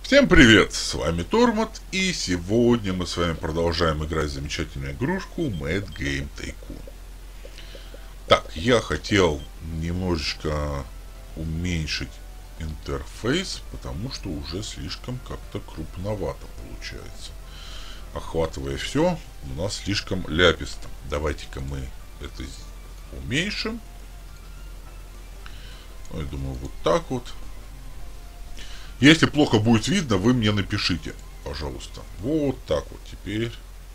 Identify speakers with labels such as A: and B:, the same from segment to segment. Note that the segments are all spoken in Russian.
A: Всем привет, с вами Тормот, и сегодня мы с вами продолжаем играть в замечательную игрушку Mad Game Tycoon. Так, я хотел немножечко уменьшить интерфейс, потому что уже слишком как-то крупновато получается. Охватывая все, у нас слишком ляписто. Давайте-ка мы это уменьшим. Я думаю, вот так вот. Если плохо будет видно, вы мне напишите, пожалуйста. Вот так вот теперь.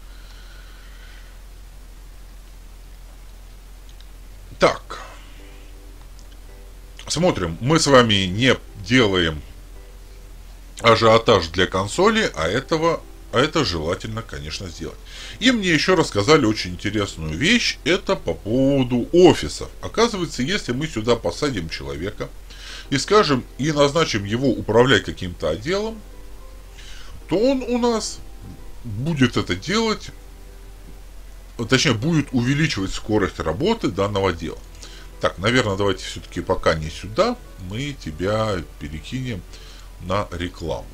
A: Так. Смотрим. Мы с вами не делаем ажиотаж для консоли, а это желательно, конечно, сделать. И мне еще рассказали очень интересную вещь. Это по поводу офисов. Оказывается, если мы сюда посадим человека и скажем, и назначим его управлять каким-то отделом, то он у нас будет это делать, точнее, будет увеличивать скорость работы данного отдела. Так, наверное, давайте все-таки пока не сюда, мы тебя перекинем на рекламу.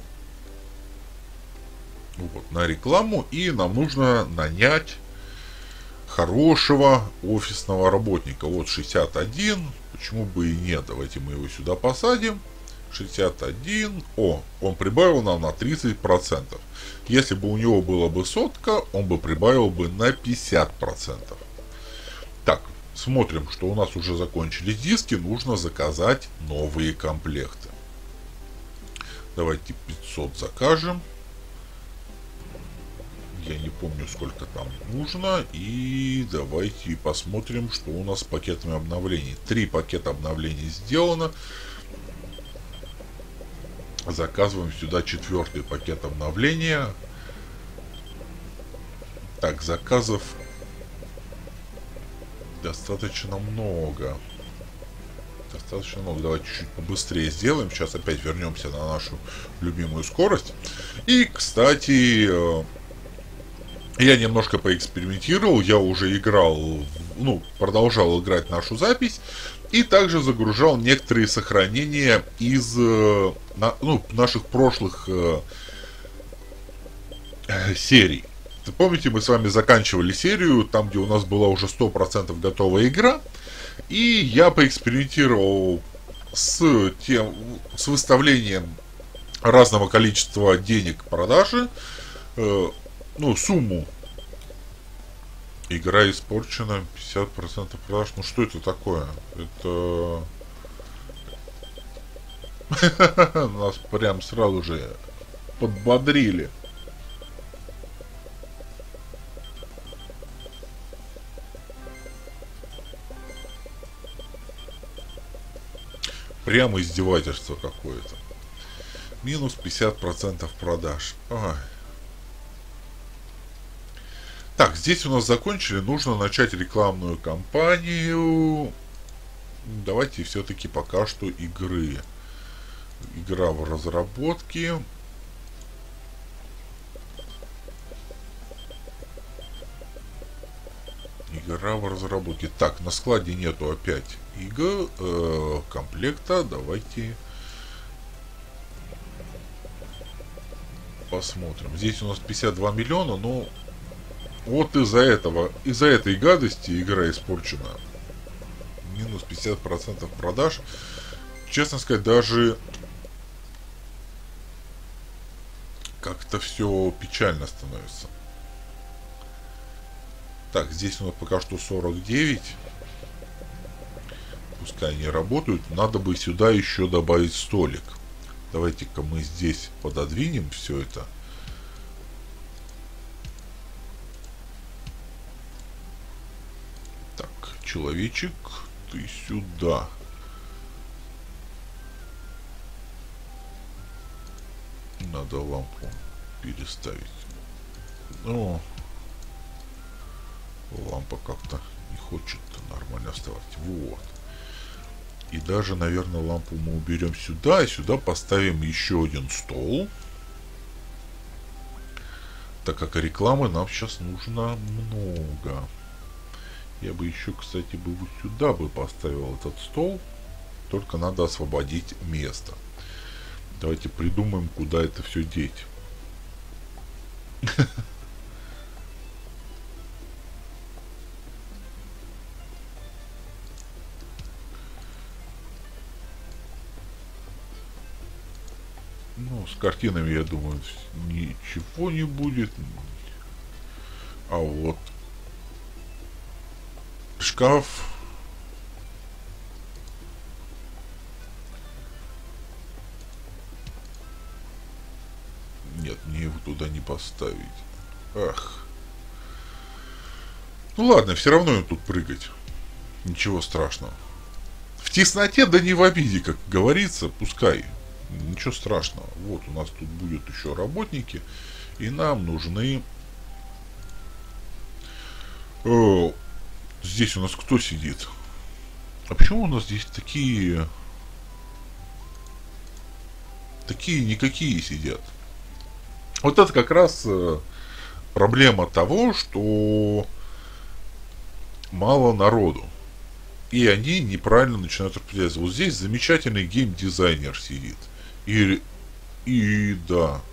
A: Вот, на рекламу, и нам нужно нанять хорошего офисного работника. Вот 61, почему бы и нет, давайте мы его сюда посадим. 61, он прибавил нам на 30%. Если бы у него было бы сотка, он бы прибавил бы на 50%. Так, смотрим, что у нас уже закончились диски, нужно заказать новые комплекты. Давайте 500 закажем. Я не помню, сколько там нужно. И давайте посмотрим, что у нас с пакетами обновлений. 3 пакета обновлений сделано. Заказываем сюда 4-й пакет обновления. Так, заказов достаточно много. Давайте чуть-чуть побыстрее сделаем. Сейчас опять вернемся на нашу любимую скорость. И, кстати, я немножко поэкспериментировал, я уже играл, продолжал играть нашу запись, и также загружал некоторые сохранения из наших прошлых серий. Помните, мы с вами заканчивали серию, там, где у нас была уже 100% готовая игра, и я поэкспериментировал с выставлением разного количества денег продажи. Сумму. Игра испорчена, 50% продаж. Ну что это такое? Это нас прям сразу же подбодрили. Прямо издевательство какое-то. Минус 50% продаж. Ой. Так, здесь у нас закончили, нужно начать рекламную кампанию. Давайте все-таки пока что игры. Игра в разработке. Игра в разработке. Так, на складе нету опять комплекта. Давайте посмотрим. Здесь у нас 52 миллиона, но вот из-за этой гадости игра испорчена. Минус 50% продаж. Честно сказать, даже как-то все печально становится. Так, здесь у нас пока что 49. Пускай они работают. Надо бы сюда еще добавить столик. Давайте-ка мы здесь пододвинем все это. Человечек, ты сюда. Надо лампу переставить. Лампа как-то не хочет нормально вставать. Вот. И даже, наверное, лампу мы уберем сюда. И сюда поставим еще один стол. Так как рекламы нам сейчас нужно много. Я бы еще, кстати, вот сюда бы поставил этот стол. Только надо освободить место. Давайте придумаем, куда это все деть. Ну, с картинами, я думаю, ничего не будет. А вот шкаф. Нет, мне его туда не поставить. Ах. Ну ладно, все равно им тут прыгать. Ничего страшного. В тесноте, да не в обиде, как говорится, пускай. Ничего страшного. Вот у нас тут будут еще работники. И нам нужны... Здесь у нас кто сидит? А почему у нас здесь такие... Такие никакие сидят? Вот это как раз проблема того, что мало народу. И они неправильно начинают распределяться. Вот здесь замечательный геймдизайнер сидит. И да.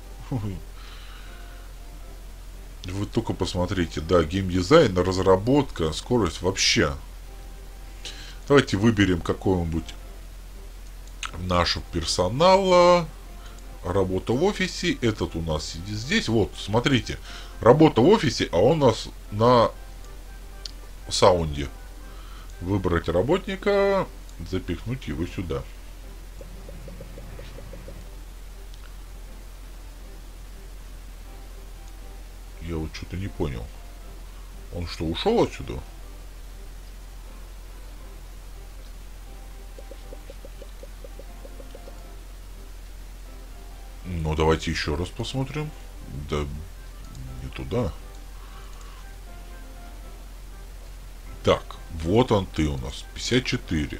A: Вы только посмотрите, да, геймдизайн, разработка, скорость вообще. Давайте выберем какого-нибудь нашего персонала. Работа в офисе. Этот у нас сидит здесь. Вот, смотрите. Работа в офисе, а он у нас на саунде. Выбрать работника, запихнуть его сюда. Я вот что-то не понял. Он что, ушел отсюда? Ну, давайте еще раз посмотрим. Да, не туда. Так, вот он ты у нас. 54.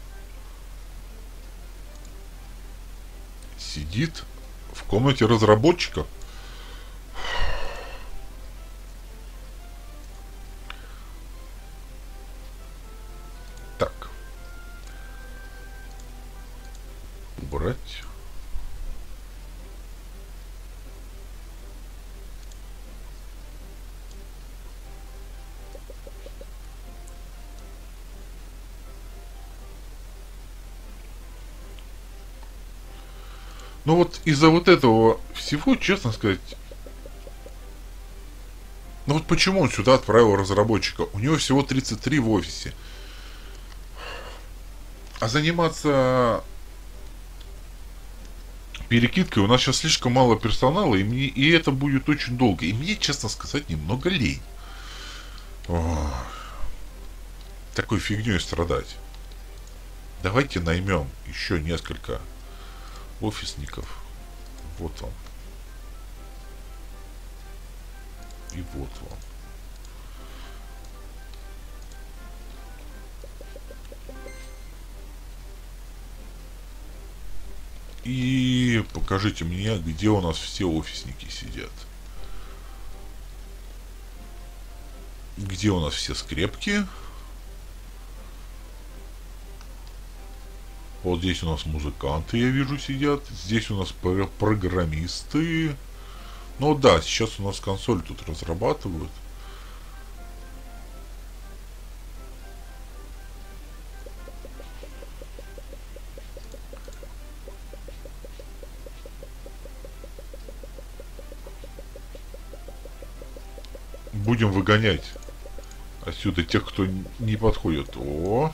A: Сидит в комнате разработчиков. Так. Убрать. Ну вот из-за вот этого всего, честно сказать, ну вот почему он сюда отправил разработчика? У него всего 33 в офисе. А заниматься перекидкой у нас сейчас слишком мало персонала, и это будет очень долго. И мне, честно сказать, немного лень. Ох, такой фигней страдать. Давайте наймем еще несколько офисников. Вот вам. И вот вам. И покажите мне, где у нас все офисники сидят. Где у нас все скрепки? Вот здесь у нас музыканты, я вижу, сидят. Здесь у нас программисты. Ну да, сейчас у нас консоль тут разрабатывают. Будем выгонять отсюда тех, кто не подходит. О!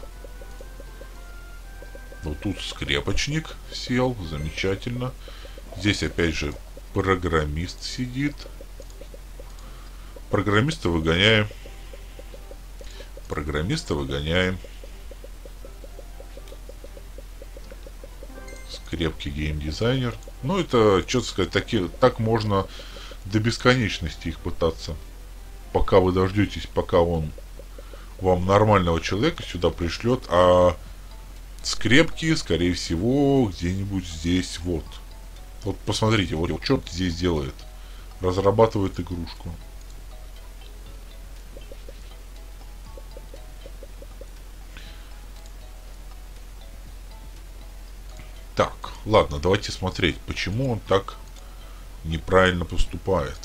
A: Вот тут скрепочник сел, замечательно. Здесь опять же программист сидит. Программиста выгоняем. Программиста выгоняем. Скрепки геймдизайнер. Ну это, что сказать, так можно до бесконечности их пытаться. Пока вы дождетесь, пока он вам нормального человека сюда пришлет, а скрепки, скорее всего, где-нибудь здесь вот. Вот посмотрите, вот что здесь делает. Разрабатывает игрушку. Так. Ладно, давайте смотреть, почему он так неправильно поступает.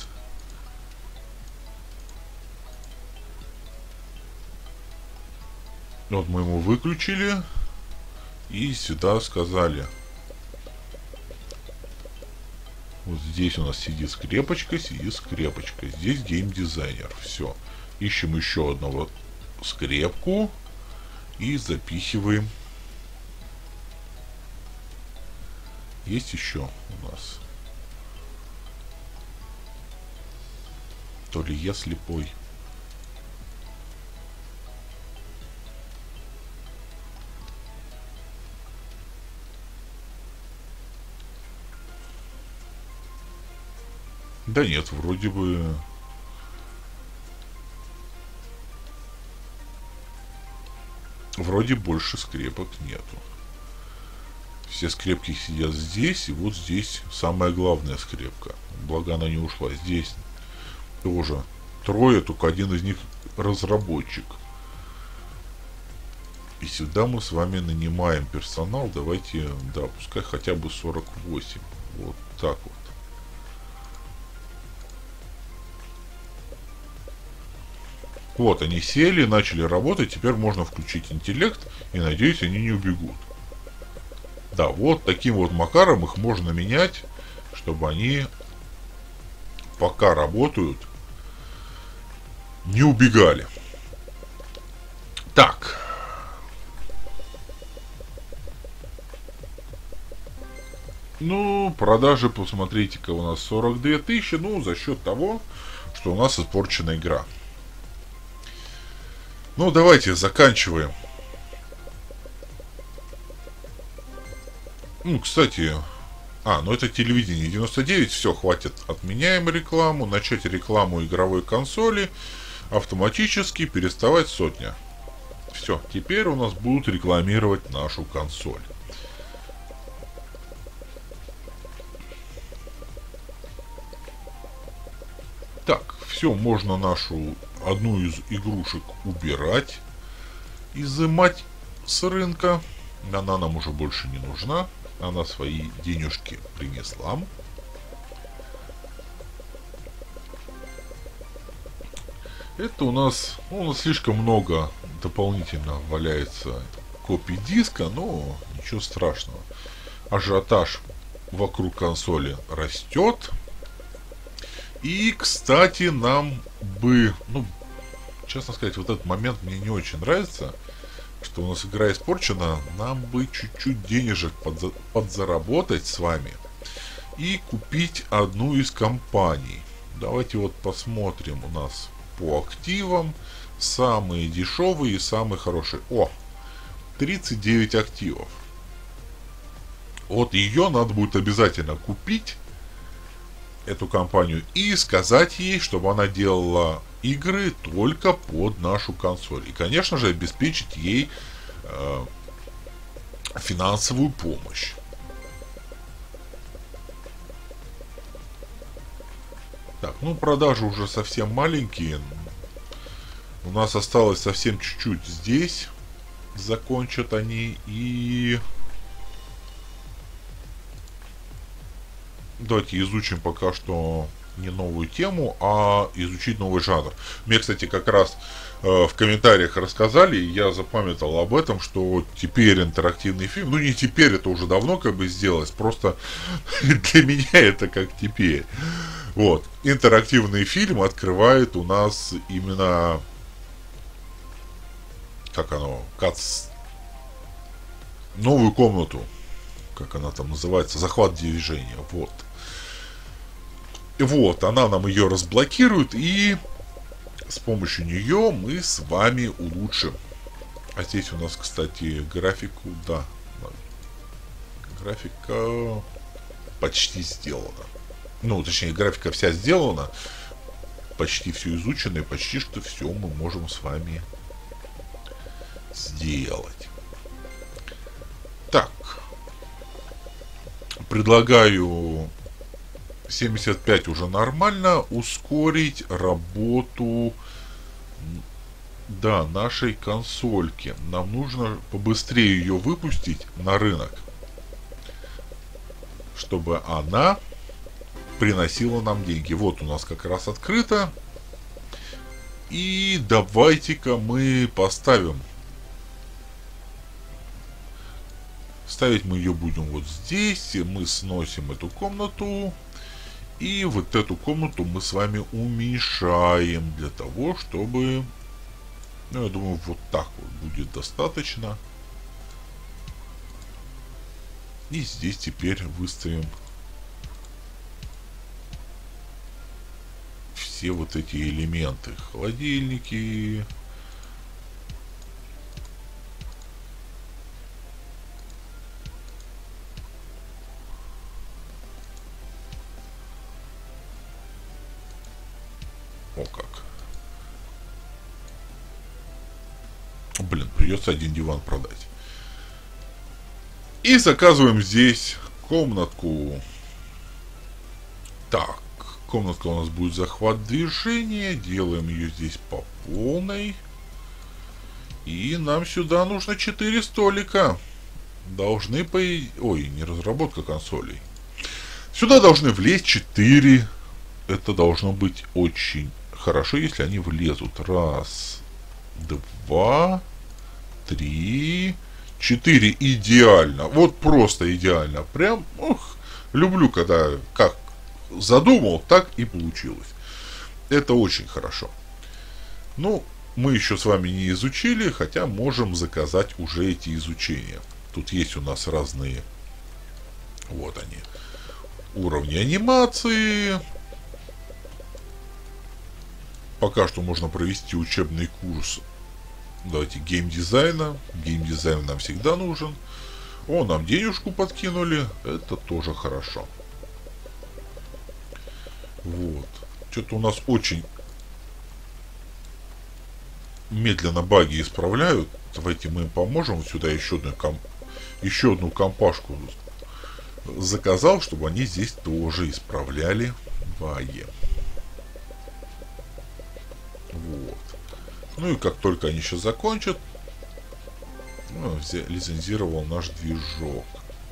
A: Вот мы его выключили. И сюда сказали. Вот здесь у нас сидит скрепочка, сидит скрепочка. Здесь геймдизайнер. Все. Ищем еще одного скрепку. И запихиваем. Есть еще у нас. То ли я слепой. Да нет, вроде бы... Вроде больше скрепок нету. Все скрепки сидят здесь, и вот здесь самая главная скрепка. Благо она не ушла. Здесь тоже трое, только один из них разработчик. И сюда мы с вами нанимаем персонал. Давайте, да, пускай хотя бы 48. Вот так вот. Вот, они сели, начали работать, теперь можно включить интеллект, и, надеюсь, они не убегут. Да, вот таким вот макаром их можно менять, чтобы они, пока работают, не убегали. Так. Ну, продажи, посмотрите-ка, у нас 42 тысячи, ну, за счет того, что у нас испорчена игра. Ну, давайте заканчиваем. Ну, кстати... ну это телевидение 99. Все, хватит. Отменяем рекламу. Начать рекламу игровой консоли. Автоматически переставать сотня. Все, теперь у нас будут рекламировать нашу консоль. Так, все, можно нашу одну из игрушек убирать, изымать с рынка. Она нам уже больше не нужна. Она свои денежки принесла. Это у нас слишком много дополнительно валяется копий диска, но ничего страшного. Ажиотаж вокруг консоли растет. И, кстати, нам бы, честно сказать, вот этот момент мне не очень нравится, что у нас игра испорчена. Нам бы чуть-чуть денежек подзаработать с вами и купить одну из компаний. Давайте вот посмотрим у нас по активам. Самые дешевые и самые хорошие. 39 активов. Вот ее надо будет обязательно купить, эту компанию, и сказать ей, чтобы она делала игры только под нашу консоль. И, конечно же, обеспечить ей финансовую помощь. Так, продажи уже совсем маленькие. У нас осталось совсем чуть-чуть здесь. Закончат они. И давайте изучим пока что не новую тему, а изучить новый жанр. Мне, кстати, как раз в комментариях рассказали, и я запамятовал об этом, что теперь интерактивный фильм, не теперь, это уже давно как бы сделалось, просто для меня это как теперь. Вот, интерактивный фильм открывает у нас именно, новую комнату, как она там называется, захват движения, вот. Вот, она нам ее разблокирует, и с помощью нее мы с вами улучшим. А здесь у нас, кстати, графику, да, графика почти сделана. Точнее, графика вся сделана, почти все изучено, и почти что все мы можем с вами сделать. Так, предлагаю 75 уже нормально, ускорить работу, да, нашей консольки. Нам нужно побыстрее ее выпустить на рынок. чтобы она приносила нам деньги. Вот у нас как раз открыто. И давайте-ка мы поставим. Ставить мы ее будем вот здесь. И мы сносим эту комнату. И вот эту комнату мы с вами уменьшаем для того, чтобы... Ну, я думаю, вот так вот будет достаточно. И здесь теперь выставим все вот эти элементы. Холодильники. О как. Блин, придется один диван продать. И заказываем здесь комнатку. Так, комнатка у нас будет захват движения. Делаем ее здесь по полной. И нам сюда нужно 4 столика. Должны по... Ой, не разработка консолей. Сюда должны влезть 4. Это должно быть очень хорошо, если они влезут. Раз, два, 3, 4. Идеально. Вот просто идеально. Прям, люблю, когда как задумал, так и получилось. Это очень хорошо. Ну, мы еще с вами не изучили, хотя можем заказать уже эти изучения. Тут есть у нас разные, вот они, уровни анимации. Пока что можно провести учебный курс. Давайте геймдизайна. Геймдизайн нам всегда нужен. О, нам денежку подкинули. Это тоже хорошо. Вот. Что-то у нас очень медленно баги исправляют. Давайте мы им поможем. Вот сюда еще одну компашку заказал, чтобы они здесь тоже исправляли баги. Вот. Ну и как только они сейчас закончат, лицензировал наш движок.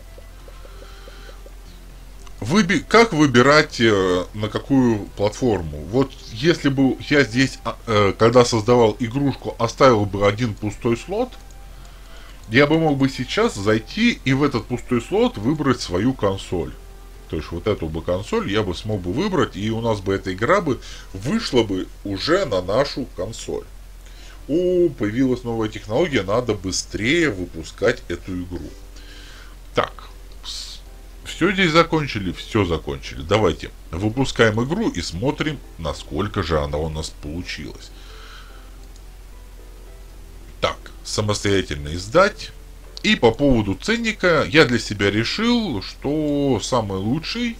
A: Как выбирать, на какую платформу? Вот если бы я здесь, когда создавал игрушку, оставил бы один пустой слот, я бы мог бы сейчас зайти и в этот пустой слот выбрать свою консоль. То есть вот эту бы консоль я бы смог бы выбрать, и у нас бы эта игра бы вышла бы уже на нашу консоль. Появилась новая технология, надо быстрее выпускать эту игру. Так, все здесь закончили, все закончили. Давайте выпускаем игру и смотрим, насколько же она у нас получилась. Так, самостоятельно издать. И по поводу ценника я для себя решил, что самый лучший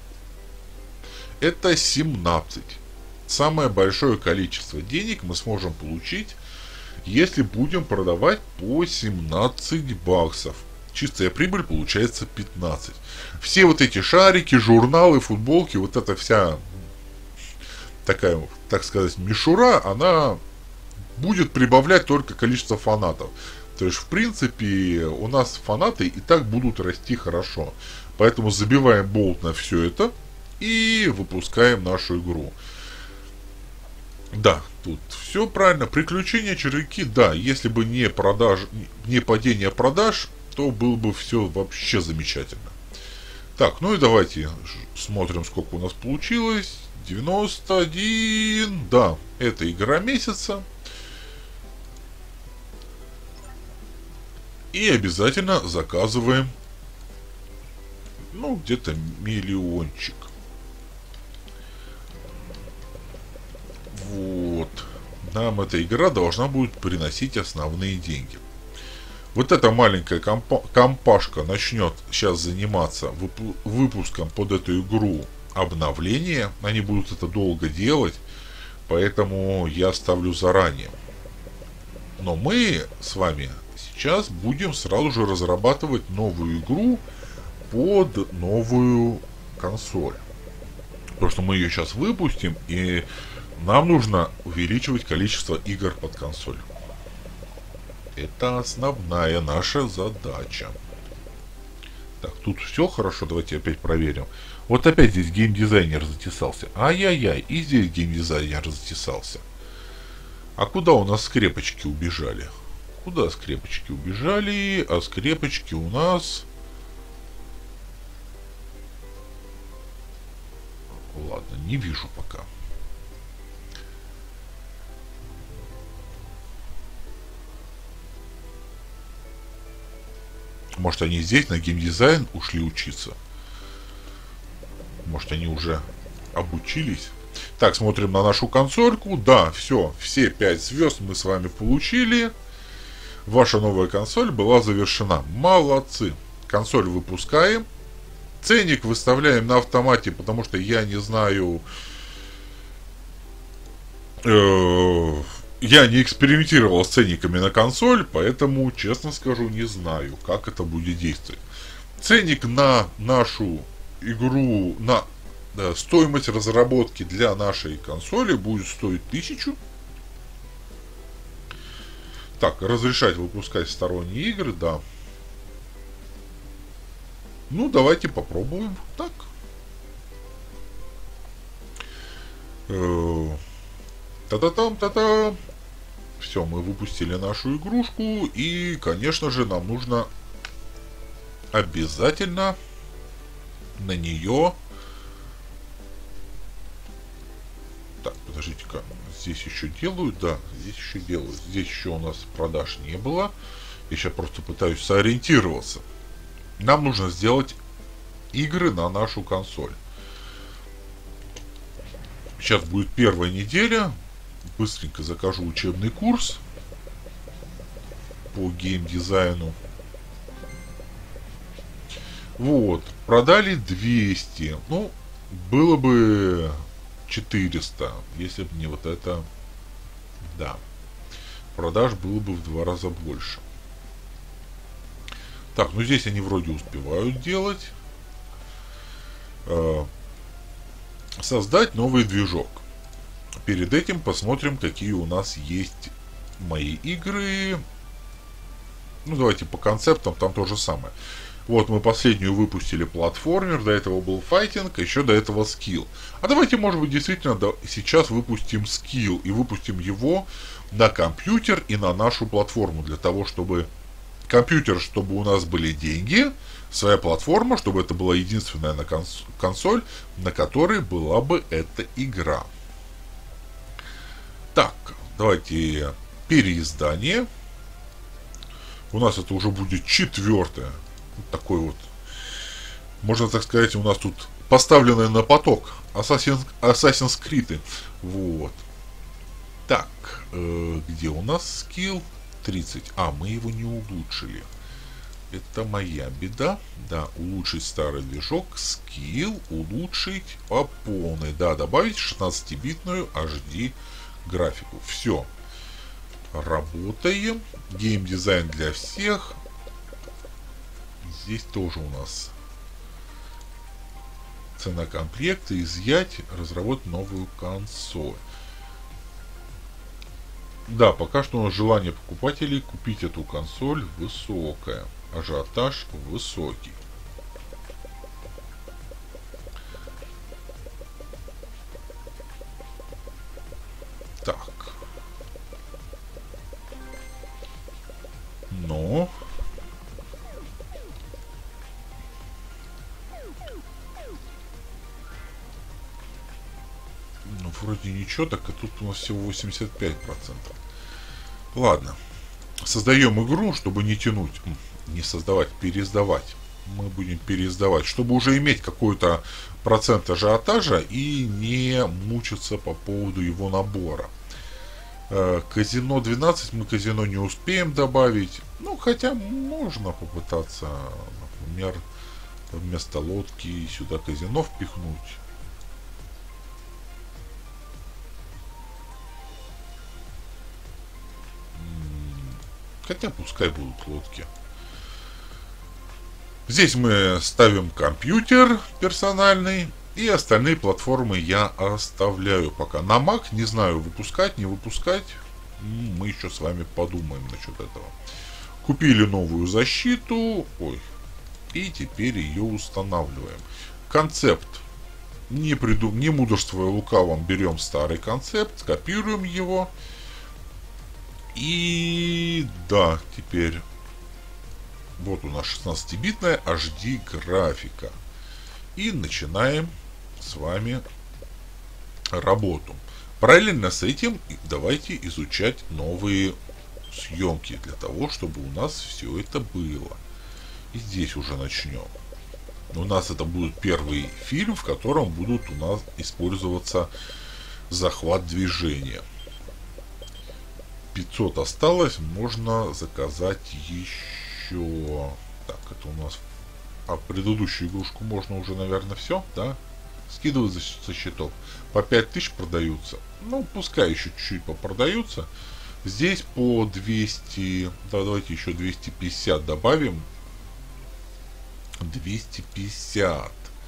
A: это 17. Самое большое количество денег мы сможем получить, если будем продавать по 17 баксов. Чистая прибыль получается 15. Все вот эти шарики, журналы, футболки, вот эта вся такая, так сказать, мишура, она будет прибавлять только количество фанатов. То есть, в принципе, у нас фанаты и так будут расти хорошо. Поэтому забиваем болт на все это и выпускаем нашу игру. Да, тут все правильно. Приключения, червяки, да, если бы не падение продаж, то было бы все вообще замечательно. Так, ну и давайте смотрим, сколько у нас получилось. 91, да, это игра месяца. И обязательно заказываем, ну, где-то миллиончик. Вот. Нам эта игра должна будет приносить основные деньги. Вот эта маленькая компашка начнет сейчас заниматься выпуском под эту игру обновления. Они будут это долго делать, поэтому я ставлю заранее. Но мы с вами сейчас будем сразу же разрабатывать новую игру под новую консоль. Потому что мы ее сейчас выпустим, и нам нужно увеличивать количество игр под консоль. Это основная наша задача. Так, тут все хорошо, давайте опять проверим. Вот опять здесь геймдизайнер затесался. Ай-яй-яй, и здесь геймдизайнер затесался. А куда у нас скрепочки убежали? Куда скрепочки убежали? А скрепочки у нас... Ладно, не вижу пока. Может, они здесь на геймдизайн ушли учиться? Может, они уже обучились? Так, смотрим на нашу консольку. Да, все 5 звезд мы с вами получили. Ваша новая консоль была завершена. Молодцы. Консоль выпускаем. Ценник выставляем на автомате, потому что я не знаю... Я не экспериментировал с ценниками на консоль, поэтому, честно скажу, не знаю, как это будет действовать. Ценник на нашу игру, на стоимость разработки для нашей консоли будет стоить 1000. Так, разрешать выпускать сторонние игры, да. Ну, давайте попробуем. Так. Та-та-там, та-та. Все, мы выпустили нашу игрушку. И, конечно же, нам нужно обязательно на нее... Так, подождите-ка. Здесь еще делают, да, здесь еще делают. Здесь еще у нас продаж не было. Я сейчас просто пытаюсь сориентироваться. Нам нужно сделать игры на нашу консоль. Сейчас будет первая неделя. Быстренько закажу учебный курс по геймдизайну. Вот. Продали 200. Ну, было бы 400, если бы не вот это. Да. Продаж было бы в 2 раза больше. Так, ну здесь они вроде успевают делать. Создать новый движок. Перед этим посмотрим, какие у нас есть мои игры. Ну, давайте по концептам, там то же самое. Вот мы последнюю выпустили платформер, до этого был файтинг, еще до этого скилл. А давайте, может быть, действительно сейчас выпустим скилл и выпустим его на компьютер и на нашу платформу, для того, чтобы компьютер, чтобы у нас были деньги, своя платформа, чтобы это была единственная консоль, на которой была бы эта игра. Так, давайте переиздание. У нас это уже будет 4-е. Вот такой вот, можно так сказать, у нас тут поставленное на поток Assassin's Creed. Вот. Так, где у нас скилл? 30. А, мы его не улучшили. Это моя беда. Да, улучшить старый движок. Скилл улучшить по полной. Да, добавить 16-битную HD графику. Все. Работаем. Геймдизайн для всех. Здесь тоже у нас цена комплекта. Изъять. Разработать новую консоль. Да, пока что у нас желание покупателей купить эту консоль высокое. Ажиотаж высокий. Так. Но... Ну, вроде ничего, так, а тут у нас всего 85%. Ладно. Создаем игру, чтобы не тянуть. Не создавать, переиздавать. Мы будем переиздавать, чтобы уже иметь какой-то процент ажиотажа и не мучиться по поводу его набора. Казино 12 мы казино не успеем добавить. Ну, хотя можно попытаться, например, вместо лодки сюда казино впихнуть. Хотя пускай будут лодки. Здесь мы ставим компьютер персональный. И остальные платформы я оставляю пока. На Mac не знаю, выпускать, не выпускать. Мы еще с вами подумаем насчет этого. Купили новую защиту. Ой, И теперь ее устанавливаем. Концепт. Не мудрствуя лукавым, берем старый концепт, скопируем его. И да, теперь вот у нас 16-битная HD графика. И начинаем с вами работу. Параллельно с этим давайте изучать новые съемки для того, чтобы у нас все это было. И здесь уже начнем. У нас это будет первый фильм, в котором будут у нас использоваться захват движения. 500 осталось, можно заказать еще. Так, это у нас. А предыдущую игрушку можно уже, наверное, все, да? Скидывать со счетов. По 5000 продаются. Ну, пускай еще чуть-чуть попродаются. Здесь по 200. Да, давайте еще 250 добавим. 250.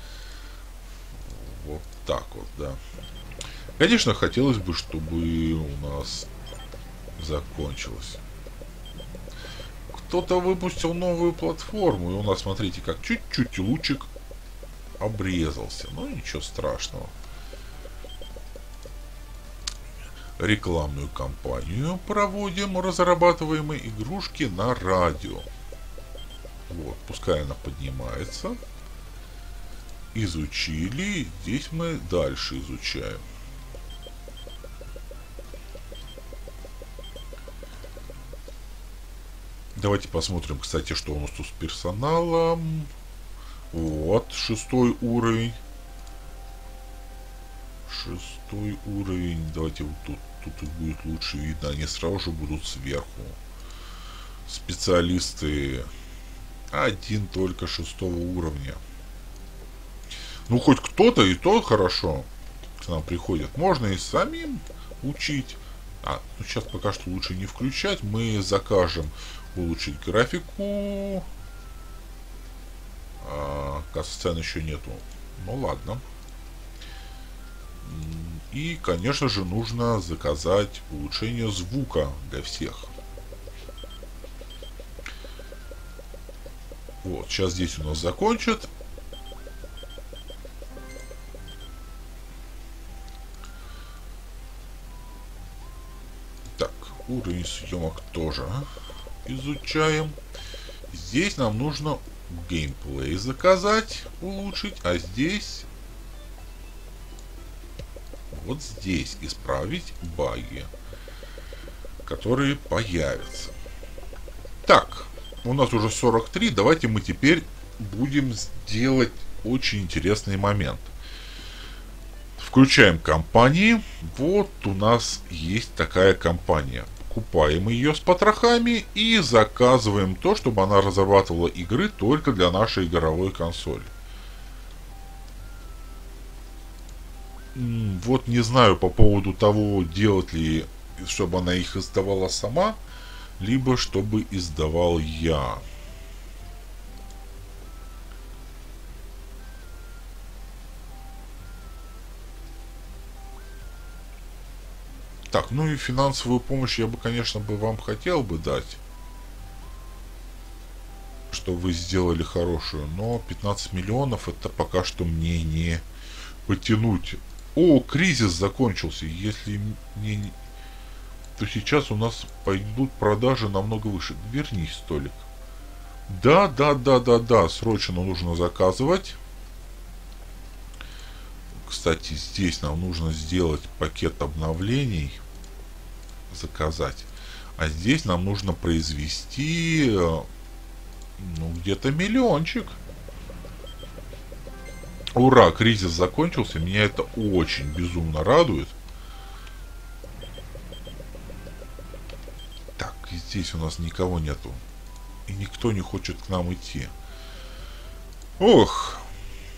A: Вот так вот, да. Конечно, хотелось бы, чтобы у нас закончилось. Кто-то выпустил новую платформу, и у нас, смотрите, как чуть-чуть лучик обрезался. Ну, ничего страшного. Рекламную кампанию проводим, разрабатываемые игрушки на радио. Вот, пускай она поднимается. Изучили. Здесь мы дальше изучаем. Давайте посмотрим, кстати, что у нас тут с персоналом. Вот, 6-й уровень. 6-й уровень. Давайте вот тут их будет лучше видно. Они сразу же будут сверху. Специалисты. Один только 6-го уровня. Ну, хоть кто-то, и то хорошо к нам приходит. Можно и самим учить. Ну сейчас пока что лучше не включать. Мы закажем улучшить графику. Касцен еще нету. Ну ладно. И, конечно же, нужно заказать улучшение звука для всех. Вот, сейчас здесь у нас закончат. Так, уровень съемок тоже изучаем. Здесь нам нужно геймплей заказать, улучшить, а здесь вот здесь исправить баги, которые появятся. Так, у нас уже 43, давайте мы теперь будем делать очень интересный момент. Включаем компании. Вот у нас есть такая компания. Покупаем ее с потрохами и заказываем то, чтобы она разрабатывала игры только для нашей игровой консоли. Вот не знаю по поводу того, делать ли, чтобы она их издавала сама, либо чтобы издавал я. Так, ну и финансовую помощь я бы, конечно, вам хотел бы дать, чтобы вы сделали хорошую, но 15 миллионов это пока что мне не потянуть. О, кризис закончился. Если не, то сейчас у нас пойдут продажи намного выше. Вернись, столик. Да, срочно нужно заказывать. Кстати, здесь нам нужно сделать пакет обновлений. Заказать. А здесь нам нужно произвести, ну, где-то миллиончик. Ура, кризис закончился. Меня это очень безумно радует. Так, и здесь у нас никого нету. И никто не хочет к нам идти. Ох.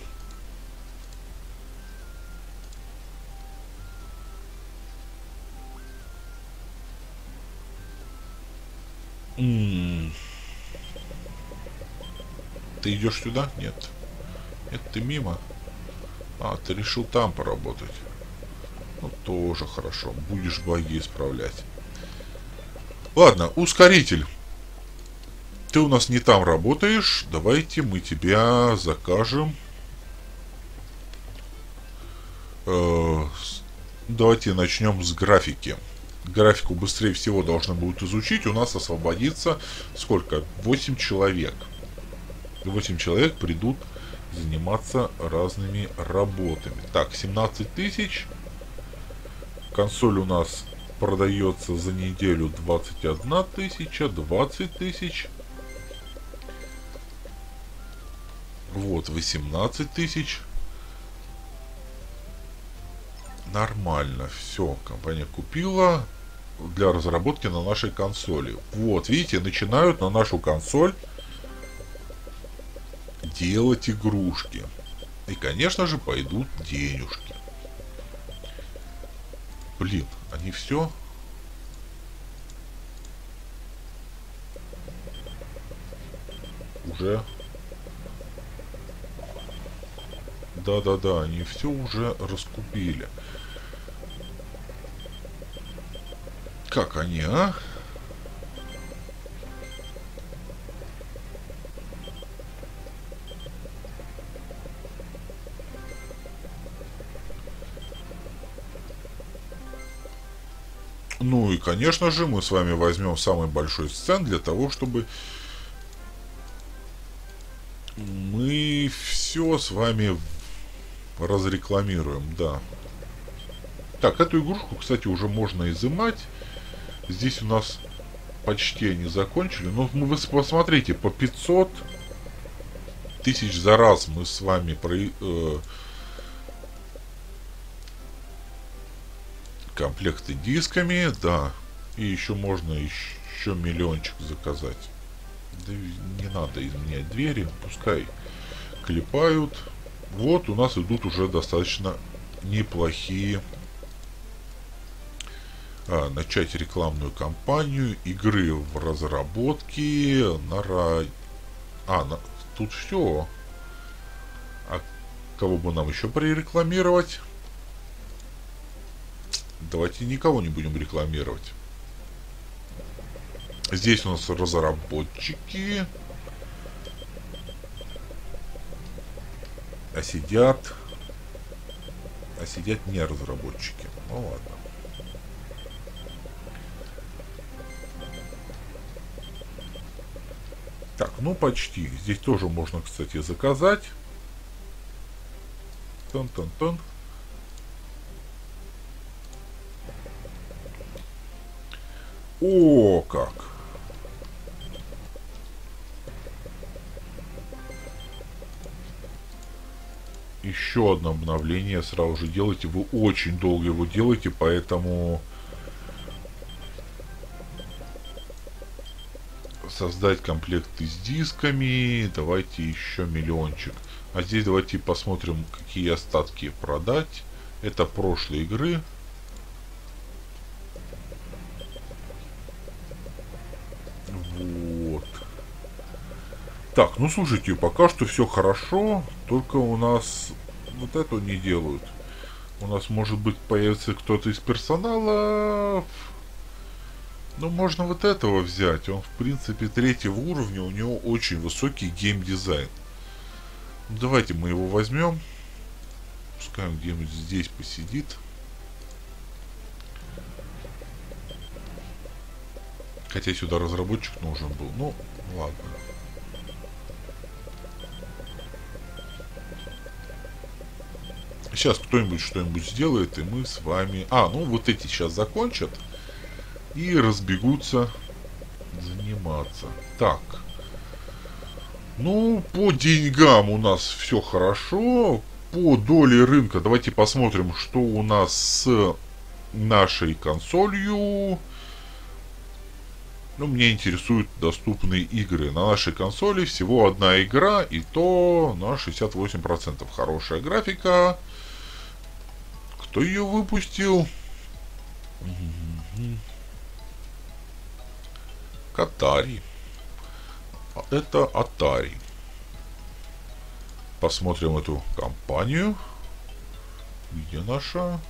A: Ты идешь сюда? Нет. Нет, ты мимо. Ты решил там поработать. Ну, тоже хорошо. Будешь баги исправлять. Ладно, ускоритель. Ты у нас не там работаешь, давайте мы тебя закажем. Давайте начнем с графики. Графику быстрее всего должны будут изучить. У нас освободится сколько? 8 человек. 8 человек придут заниматься разными работами. Так, 17 тысяч. Консоль у нас продается за неделю 21 тысяча, 20 тысяч. Вот, 18 тысяч. Нормально, все, компания купила для разработки на нашей консоли. Вот, видите, начинают на нашу консоль делать игрушки. И, конечно же, пойдут денежки. Блин, они все... Уже... Да-да-да, они все уже раскупили. Как они, а? Ну и, конечно же, мы с вами возьмем самый большой сцен для того, чтобы мы все с вами разрекламируем, да. Так, эту игрушку, кстати, уже можно изымать. Здесь у нас почти они закончили. Но вы посмотрите, по 500 тысяч за раз мы с вами комплекты дисками, да. И еще можно еще миллиончик заказать. Да не надо изменять двери, пускай клепают. Вот у нас идут уже достаточно неплохие. Начать рекламную кампанию, игры в разработке, тут все. А кого бы нам еще прорекламировать? Давайте никого не будем рекламировать. Здесь у нас разработчики. А сидят не разработчики. Ну ладно. Так, ну почти. Здесь тоже можно, кстати, заказать. Тон-тон-тон. О, как! Еще одно обновление сразу же делайте. Вы очень долго его делаете, поэтому создать комплекты с дисками. Давайте еще миллиончик. А здесь давайте посмотрим, какие остатки продать. Это прошлой игры. Вот. Так, ну слушайте, пока что все хорошо. Только у нас вот это не делают. У нас может быть появится кто-то из персонала. Ну, можно вот этого взять. Он, в принципе, 3-го уровня. У него очень высокий геймдизайн. Ну, давайте мы его возьмем. Пускай он где-нибудь здесь посидит. Хотя сюда разработчик нужен был. Ну, ладно. Сейчас кто-нибудь что-нибудь сделает, и мы с вами... ну вот эти сейчас закончат. И разбегутся заниматься. Так. Ну, по деньгам у нас все хорошо. По доле рынка давайте посмотрим, что у нас с нашей консолью. Ну, меня интересуют доступные игры. На нашей консоли всего одна игра, и то на 68%. Хорошая графика. Кто ее выпустил? Atari. Это Atari. Посмотрим эту компанию. Где наша?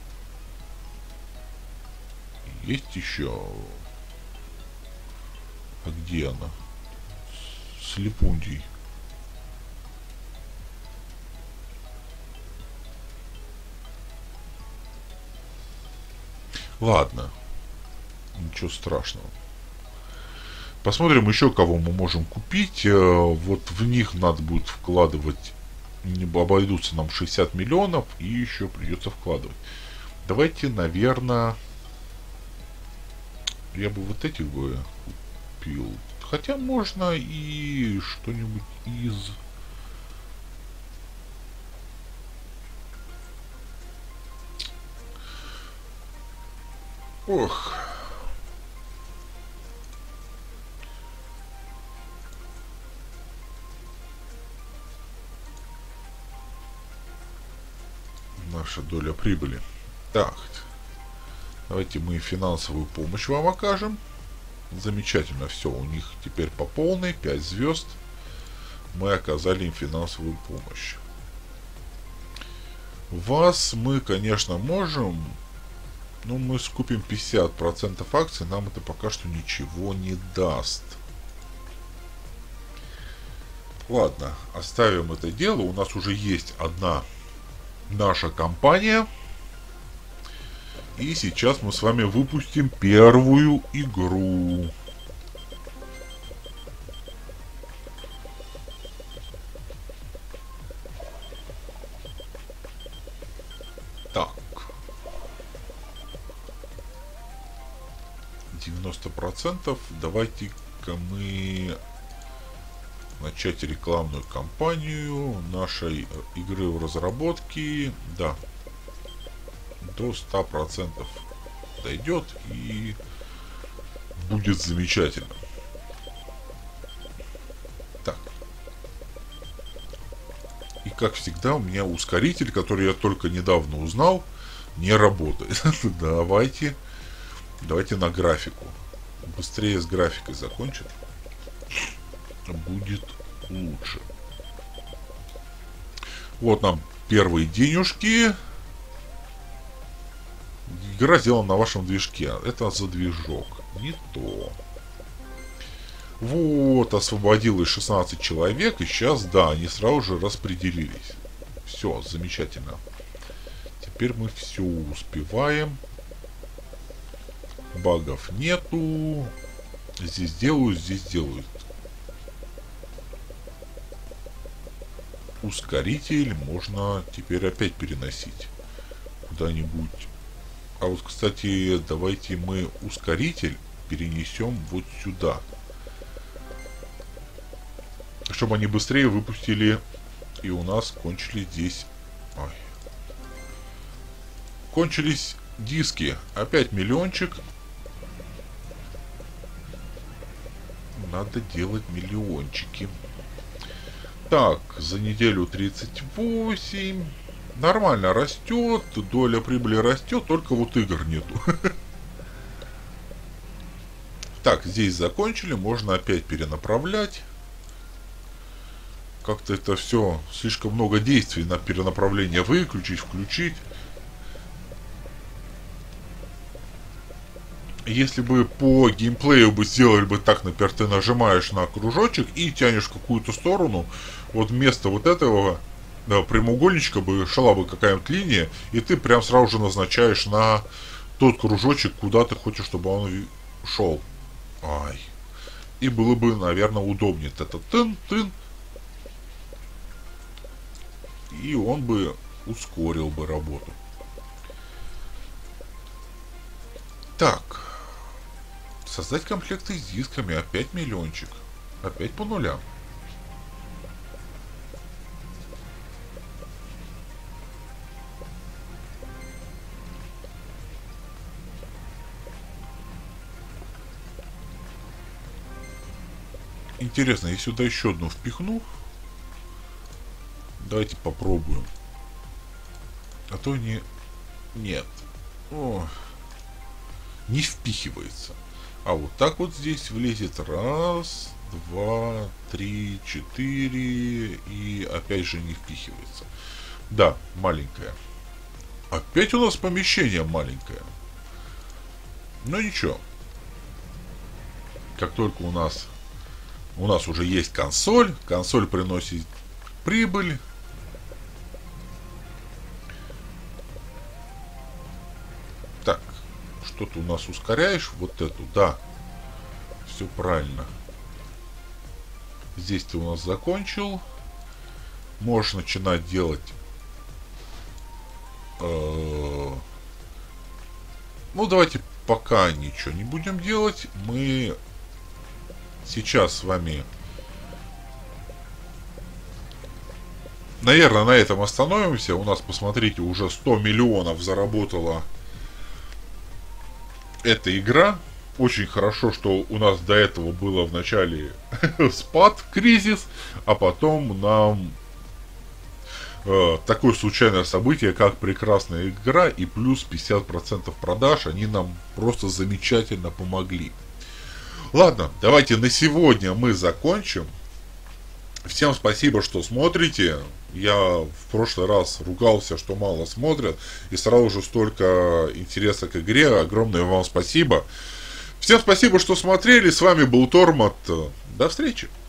A: Есть еще. А где она? С Липундией. Ладно. Ничего страшного. Посмотрим еще, кого мы можем купить. Вот в них надо будет вкладывать. Обойдутся нам 60 миллионов. И еще придется вкладывать. Давайте, наверное... Я бы вот этих бы купил. Хотя можно и что-нибудь из... Ох... Наша доля прибыли. Так. Давайте мы финансовую помощь вам окажем. Замечательно все. У них теперь по полной. 5 звезд. Мы оказали им финансовую помощь. Вас мы, конечно, можем. Но мы скупим 50% акций. Нам это пока что ничего не даст. Ладно. Оставим это дело. У нас уже есть одна наша компания. И сейчас мы с вами выпустим первую игру. Так. 90%. Давайте-ка мы начать рекламную кампанию нашей игры в разработке. Да. До 100% дойдет и будет замечательно. Так. И как всегда у меня ускоритель, который я только недавно узнал, не работает. Давайте на графику. Быстрее с графикой закончит. Будет лучше. Вот нам первые денежки. Игра сделана на вашем движке. Это за движок. Не то. Вот, освободилось 16 человек. И сейчас, да, они сразу же распределились. Все, замечательно. Теперь мы все успеваем. Багов нету. Здесь делают, здесь делают. Ускоритель можно теперь опять переносить куда-нибудь. А вот, кстати, давайте мы ускоритель перенесем вот сюда. Чтобы они быстрее выпустили. И у нас кончились здесь... Ой. Кончились диски. Опять миллиончик. Надо делать миллиончики. Так, за неделю 38. Нормально растет, доля прибыли растет, только вот игр нету. Так, здесь закончили, можно опять перенаправлять. Как-то это все слишком много действий на перенаправление. Выключить, включить. Если бы по геймплею бы сделали бы так, например, ты нажимаешь на кружочек и тянешь в какую-то сторону, вот вместо вот этого прямоугольничка бы шла бы какая-нибудь линия, и ты прям сразу же назначаешь на тот кружочек, куда ты хочешь, чтобы он шел. Ай. И было бы, наверное, удобнее. Это тын-тын. И он бы ускорил бы работу. Так. Создать комплекты с дисками. Опять миллиончик. Опять по нулям. Интересно, я сюда еще одну впихну. Давайте попробуем. А то не... Нет. О, не впихивается. А вот так вот здесь влезет. Раз, два, три, 4. И опять же не впихивается. Да, маленькая. Опять у нас помещение маленькое. Но ничего. Как только у нас уже есть консоль приносит прибыль. Так, что ты у нас ускоряешь? Вот эту, да. Все правильно. Здесь ты у нас закончил. Можешь начинать делать. Ну, давайте пока ничего не будем делать. Мы сейчас с вами, наверное, на этом остановимся. У нас, посмотрите, уже 100 миллионов заработала эта игра. Очень хорошо, что у нас до этого было в начале спад, кризис, а потом нам такое случайное событие, как прекрасная игра и плюс 50% продаж, они нам просто замечательно помогли. Ладно, давайте на сегодня мы закончим. Всем спасибо, что смотрите. Я в прошлый раз ругался, что мало смотрят, и сразу же столько интереса к игре. Огромное вам спасибо. Всем спасибо, что смотрели. С вами был Тормат. До встречи.